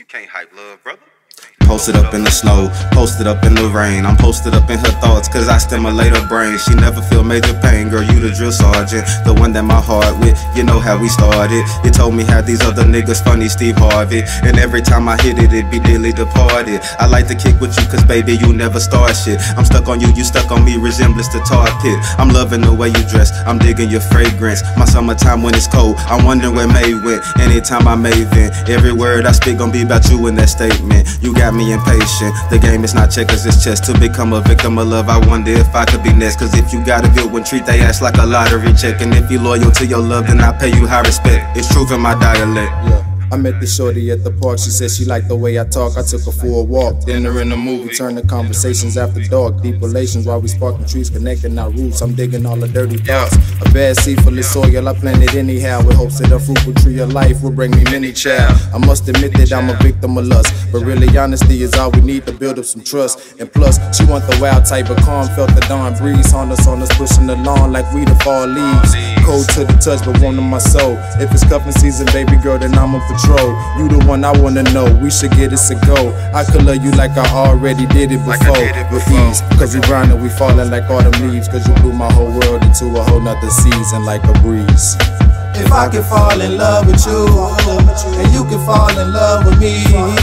can't hype love, brother. Posted up in the snow, posted up in the rain. I'm posted up in her thoughts, cause I stimulate her brain. She never feel major pain, girl, you the drill sergeant, the one that my heart with. You know how we started. You told me how these other niggas funny, Steve Harvey. And every time I hit it, it be dearly departed. I like to kick with you, cause baby, you never start shit. I'm stuck on you, you stuck on me, resemblance to tar pit. I'm loving the way you dress, I'm digging your fragrance. My summertime when it's cold, I'm wondering where May went. Anytime I may vent, every word I speak gon' be about you in that statement. You got me impatient. The game is not checkers, it's chess. To become a victim of love, I wonder if I could be next. Cause if you got a good one, treat they ass like a lottery check. And if you loyal to your love, then I pay you high respect. It's truth in my dialect. Yeah. I met the shorty at the park, she said she liked the way I talk. I took her for a walk, dinner in the movie, turned to conversations after dark. Deep relations while we sparking trees, connecting our roots. I'm digging all the dirty thoughts. A bad seed full of soil, I planted anyhow, with hopes that a fruitful tree of life will bring me many child. I must admit that I'm a victim of lust, but really honesty is all we need to build up some trust. And plus, she want the wild type of calm, felt the dawn breeze on us, pushing along like we the fall leaves. Cold to the touch, but warm to my soul. If it's cuffing season, baby girl, then I'm on patrol. You the one I wanna know, we should get us a go. I could love you like I already did it before, with ease. Cause we grindin', we fallin' like autumn leaves. Cause you blew my whole world into a whole nother season like a breeze. If I can fall in love with you, and you can fall in love with me,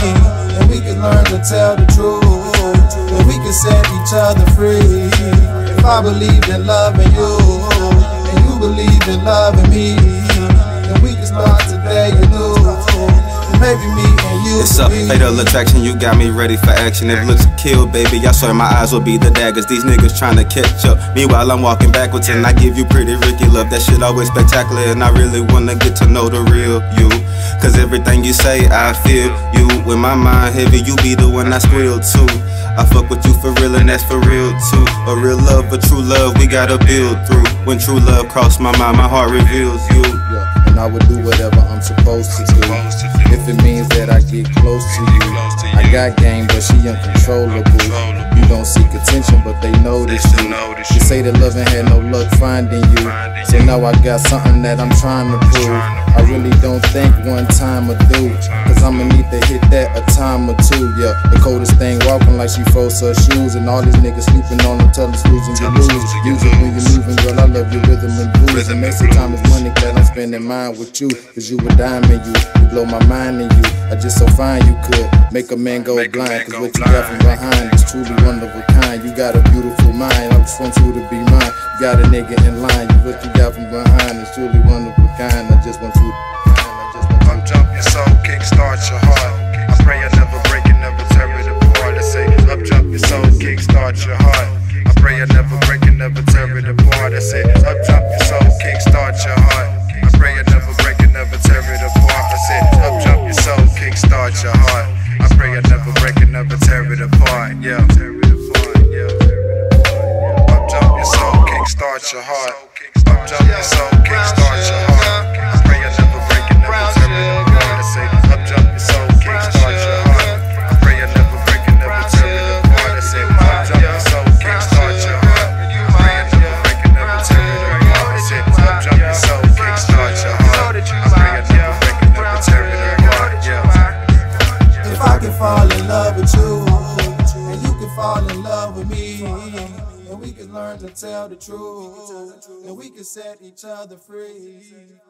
and we can learn to tell the truth, and we can set each other free. If I believe in loving you, and you believe in loving me, then we can start today anew. Maybe me and you. It's a fatal attraction, you got me ready for action. If looks kill, baby, I swear my eyes will be the daggers. These niggas trying to catch up, meanwhile I'm walking backwards. And I give you pretty Ricky love, that shit always spectacular. And I really wanna get to know the real you, cause everything you say I feel you. With my mind heavy, you be the one I squeal to. I fuck with you for real and that's for real too. A real love, a true love we gotta build through. When true love cross my mind, my heart reveals you. And I would do whatever I'm supposed to do, if it means that I get close to you. I got game, but she uncontrollable. You don't seek attention, but they notice you. You say that loving had no luck finding you, so now I got something that I'm trying to prove. I really don't think one time will do, cause I'ma need to hit that a time or two. Yeah, the coldest thing walking like she froze her shoes, and all these niggas sleeping on them till it's losing you lose. Use it when you're moving, girl, I love your rhythm and blues. And most of the time it's money that I'm spending mine with you, cause you a diamond, you blow my mind in you. I just so fine you could make a man go blind, cause what you got from behind is truly one of a kind. You got a beautiful mind, I just want you to be mine. You got a nigga in line, what you got from behind is truly one of a kind. I just want you to up jump your soul, kickstart your heart. I pray I never break it, never tear it apart. I say up jump your soul, kickstart your heart. I pray I never break it, never tear it apart. I say up jump your soul, kickstart your heart. I pray I never break it, never tear it apart. I say up jump your soul, kickstart your heart. I pray I never break it, never tear it apart. Yeah. Up jump your soul, kickstart your heart. Up jump your soul, kickstart your heart. I pray I never break it, never tear it apart. I say up jump your soul, kickstart your heart. I pray I never break it, never tear it apart. I say up jump your soul, kickstart your heart. I pray I never break it, never tear it apart. I say up jump your soul, kickstart your heart. I pray I never break it, never tear it apart. Yeah. If I can fall in love with you, and you can fall in love with me, and we can learn to tell the truth, and we can set each other free.